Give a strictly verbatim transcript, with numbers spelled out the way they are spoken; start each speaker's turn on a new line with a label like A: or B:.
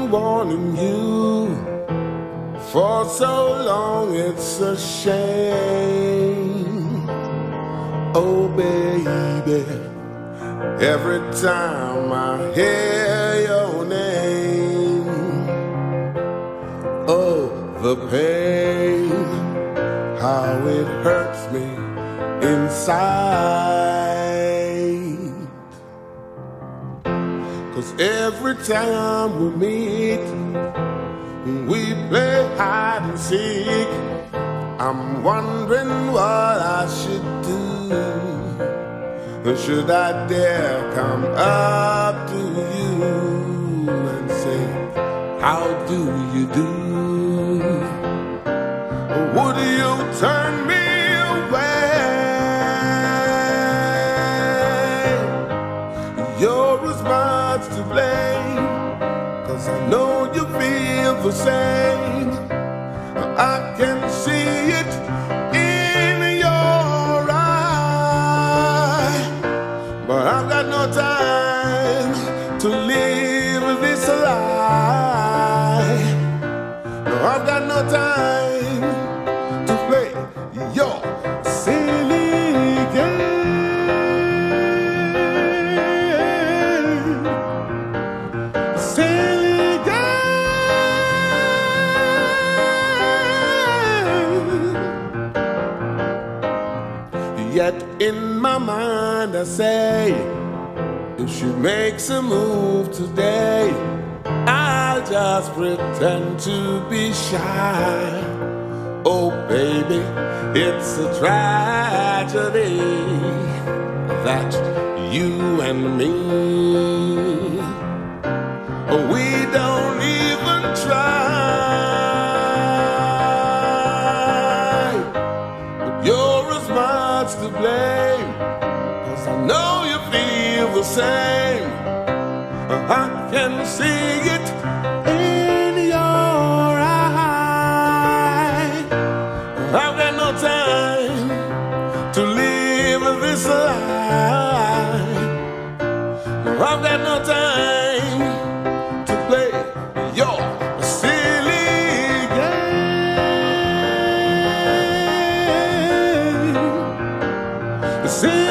A: been wanting you for so long, it's a shame. Oh baby, every time I hear your name, oh the pain, how it hurts me inside. 'Cause every time we meet, we play hide and seek. I'm wondering what I should do. Should I dare come up to you and say, how do you do? Would you turn me away? You're as much to blame, 'cause I know you feel the same. I can see it in your eye, but I've got no time to live this lie. No, I've got no time to play your silly game. Silly game. Yet in my mind I say, if she makes a move today, I'll just pretend to be shy. Oh baby, it's a tragedy that you and me, we don't even try. But you're as much to blame, 'cause I know you feel the same. I can see it in your eye. I've got no time to live this lie. I've got no time to play your silly game. Silly